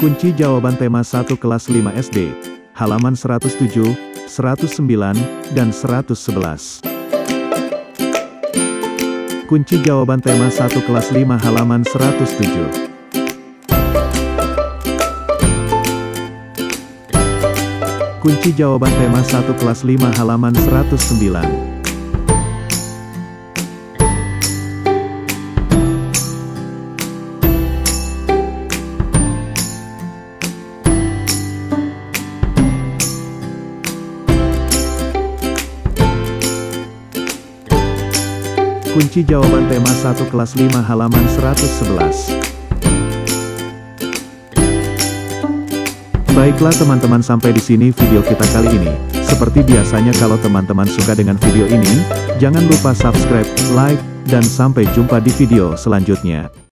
Kunci jawaban tema 1 kelas 5 SD, halaman 107, 109, dan 111. Kunci jawaban tema 1 kelas 5 halaman 107. Kunci jawaban tema 1 kelas 5 halaman 109. Kunci jawaban tema 1 kelas 5 halaman 111. Baiklah teman-teman, sampai di sini video kita kali ini. Seperti biasanya, kalau teman-teman suka dengan video ini, jangan lupa subscribe, like, dan sampai jumpa di video selanjutnya.